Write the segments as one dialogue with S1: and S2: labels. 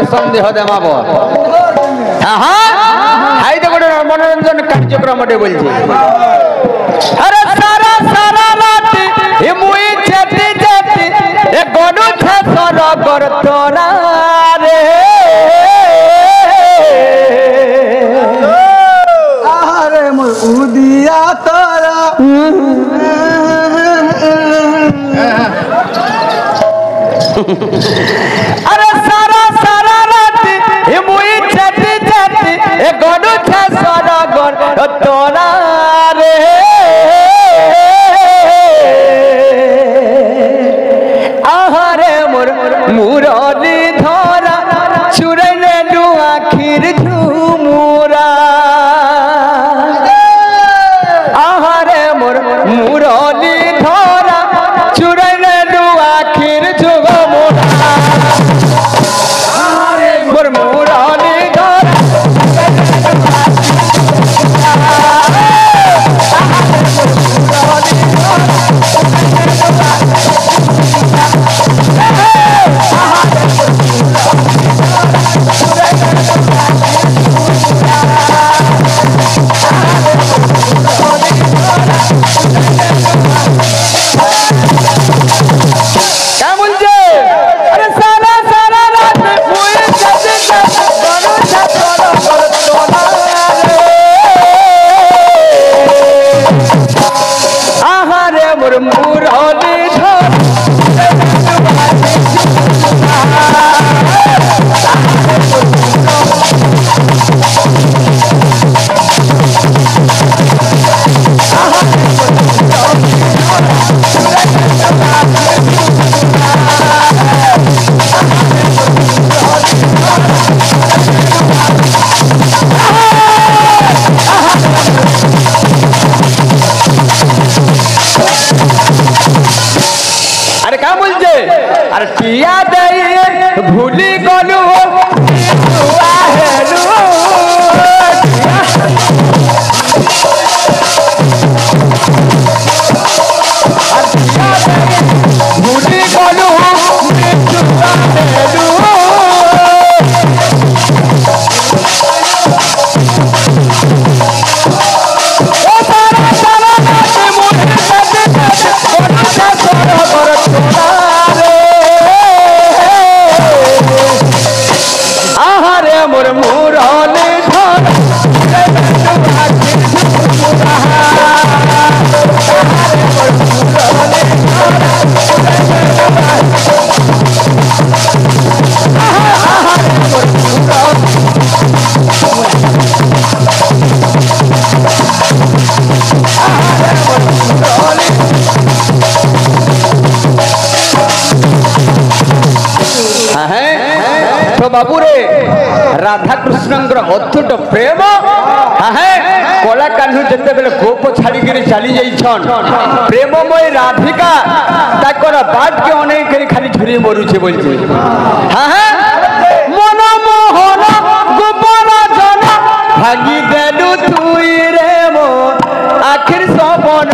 S1: सन्देह देमा बो हाँ हाई तो गोटे मनोरंजन कार्यक्रम बोल अरे सारा सारा रात ये मुई चेती चेती ए गडु छसर कर तोरा रे
S2: अरे मोर उदिया तोरा
S1: अरे सारा सारा रात ये मुई चेती चेती ए गडु छसर कर तोरा रे आहारे मोर मुरली धरा चुरैले डुआ खीर झुमुरा आहारे मोर मुरली धरा चुरैले डुआ खीर झुमुरा आहारे मोर मुरली धरा अरे पिया दे भूली गलू भूली गलू मोर मुरली तो बाबू रे राधा कृष्ण अतुट प्रेम है कला कान्हू जिते बेले गोप छाड़ी चली जाइछन प्रेममय राधिका ताकर बाट के अनेक खाली झुरी मरुचे बोलछे हाँ मन मोहन गोपाल जन भागी देलु तुई रे मो आखिर सपन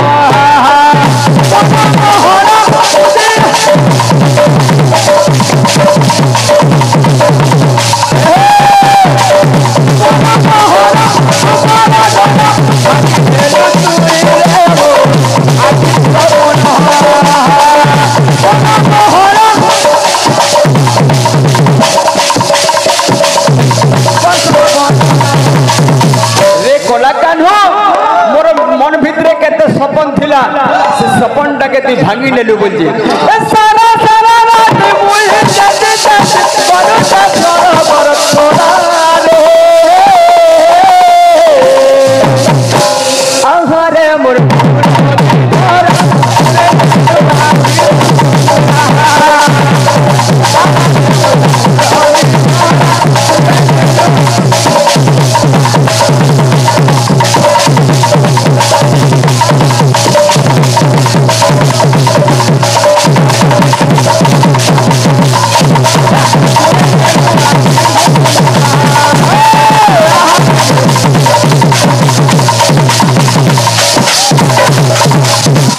S1: मोर मन भितरे केते सपन थिला से सपन टा के भांगी नेलु बोल